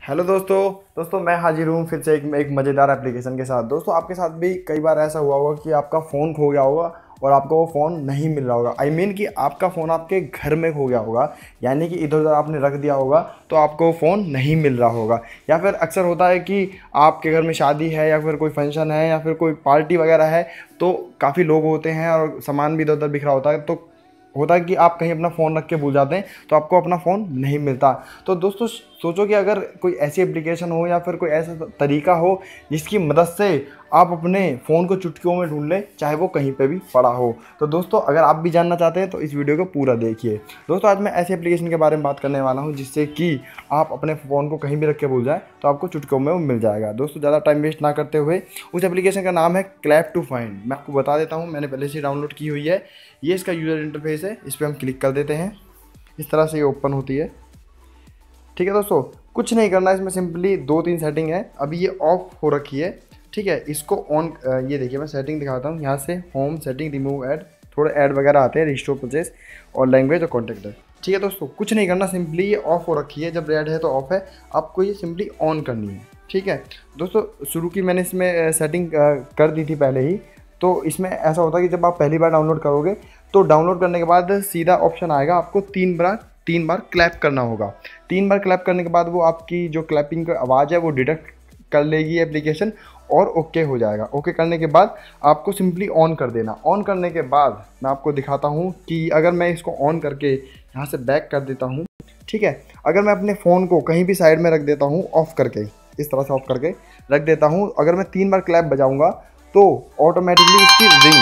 Hello दोस्तों मैं हाजिर हूँ फिर से एक मज़ेदार एप्लीकेशन के साथ। दोस्तों आपके साथ भी कई बार ऐसा हुआ होगा कि आपका फ़ोन खो गया होगा और आपको वो फ़ोन नहीं मिल रहा होगा। कि आपका फ़ोन आपके घर में खो गया होगा, यानी कि इधर उधर आपने रख दिया होगा तो आपको वो फ़ोन नहीं मिल रहा होगा। या फिर अक्सर होता है कि आपके घर में शादी है या फिर कोई फंक्शन है या फिर कोई पार्टी वगैरह है, तो काफ़ी लोग होते हैं और सामान भी इधर उधर बिखरा होता है, तो होता है कि आप कहीं अपना फ़ोन रख के भूल जाते हैं तो आपको अपना फ़ोन नहीं मिलता। तो दोस्तों सोचो कि अगर कोई ऐसी एप्लीकेशन हो या फिर कोई ऐसा तरीका हो जिसकी मदद से आप अपने फ़ोन को चुटकियों में ढूंढ लें, चाहे वो कहीं पे भी पड़ा हो। तो दोस्तों अगर आप भी जानना चाहते हैं तो इस वीडियो को पूरा देखिए। दोस्तों आज मैं ऐसी एप्लीकेशन के बारे में बात करने वाला हूँ जिससे कि आप अपने फ़ोन को कहीं भी रख के भूल जाए तो आपको चुटकियों में वो मिल जाएगा। दोस्तों ज़्यादा टाइम वेस्ट ना करते हुए, उस एप्लीकेशन का नाम है क्लैप टू फाइंड। मैं आपको बता देता हूँ, मैंने पहले से डाउनलोड की हुई है। ये इसका यूज़र इंटरफेस है, इस पर हम क्लिक कर देते हैं। इस तरह से ये ओपन होती है। ठीक है दोस्तों, कुछ नहीं करना है इसमें, सिंपली 2-3 सेटिंग है। अभी ये ऑफ हो रखी है, ठीक है। इसको ऑन, ये देखिए मैं सेटिंग दिखाता हूँ। यहाँ से होम सेटिंग, रिमूव ऐड, थोड़े ऐड वगैरह आते हैं, रिस्टोर परचेस और लैंग्वेज और कॉन्टेक्ट है। ठीक है दोस्तों, कुछ नहीं करना, सिंपली ये ऑफ हो रखी है। जब रेड है तो ऑफ है, आपको ये सिंपली ऑन करनी है। ठीक है दोस्तों, शुरू की मैंने इसमें सेटिंग कर दी थी पहले ही। तो इसमें ऐसा होता है कि जब आप पहली बार डाउनलोड करोगे तो डाउनलोड करने के बाद सीधा ऑप्शन आएगा, आपको 3 बार क्लैप करना होगा। 3 बार क्लैप करने के बाद वो आपकी जो क्लैपिंग का आवाज़ है वो डिटेक्ट कर लेगी एप्लीकेशन और ओके हो जाएगा। ओके करने के बाद आपको सिंपली ऑन कर देना। ऑन करने के बाद मैं आपको दिखाता हूँ कि अगर मैं इसको ऑन करके यहाँ से बैक कर देता हूँ, ठीक है। अगर मैं अपने फ़ोन को कहीं भी साइड में रख देता हूँ ऑफ़ करके, इस तरह से ऑफ करके रख देता हूँ, अगर मैं 3 बार क्लैप बजाऊँगा तो ऑटोमेटिकली इसकी रिंग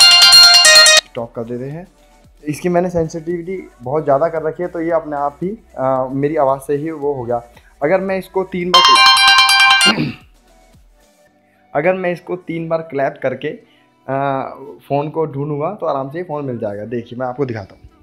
स्टॉप कर देते हैं। इसकी मैंने सेंसिटिविटी बहुत ज़्यादा कर रखी है, तो ये अपने आप ही मेरी आवाज़ से ही वो हो गया। अगर मैं इसको 3 बार क्लैप करके फ़ोन को ढूंढूंगा तो आराम से फ़ोन मिल जाएगा। देखिए मैं आपको दिखाता हूँ।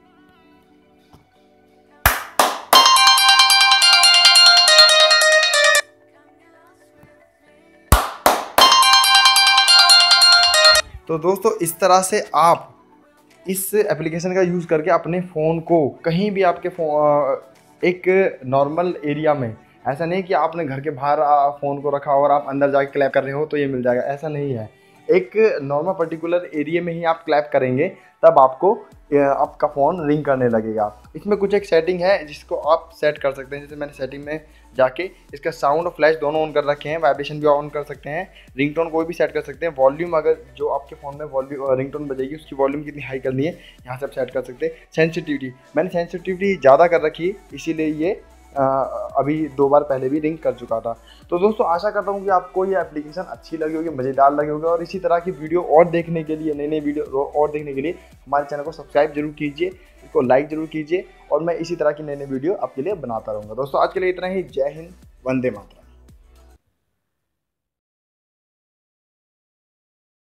तो दोस्तों इस तरह से आप इस एप्लीकेशन का यूज़ करके अपने फ़ोन को कहीं भी आपके एक नॉर्मल एरिया में, ऐसा नहीं कि आपने घर के बाहर फ़ोन को रखा और आप अंदर जाके क्लैप कर रहे हो तो ये मिल जाएगा, ऐसा नहीं है। एक नॉर्मल पर्टिकुलर एरिया में ही आप क्लैप करेंगे तब आपको आपका फ़ोन रिंग करने लगेगा। इसमें कुछ एक सेटिंग है जिसको आप सेट कर सकते हैं। जैसे मैंने सेटिंग में जाके इसका साउंड और फ्लैश दोनों ऑन कर रखे हैं, वाइब्रेशन भी ऑन कर सकते हैं, रिंगटोन कोई भी सेट कर सकते हैं। वॉल्यूम, अगर जो आपके फ़ोन में वॉल्यूम रिंगटोन बजेगी उसकी वॉल्यूम कितनी हाई करनी है यहाँ से आप सेट कर सकते हैं। सेंसिटिविटी मैंने सेंसिटिविटी ज़्यादा कर रखी है, इसीलिए ये अभी 2 बार पहले भी रिंग कर चुका था। तो दोस्तों आशा करता हूँ कि आपको ये एप्लीकेशन अच्छी लगी होगी, मज़ेदार लगी होगी। और इसी तरह की वीडियो और देखने के लिए, नई वीडियो और देखने के लिए हमारे चैनल को सब्सक्राइब जरूर कीजिए, इसको लाइक जरूर कीजिए और मैं इसी तरह की नई वीडियो आपके लिए बनाता रहूँगा। दोस्तों आज के लिए इतना ही। जय हिंद, वंदे मातरम।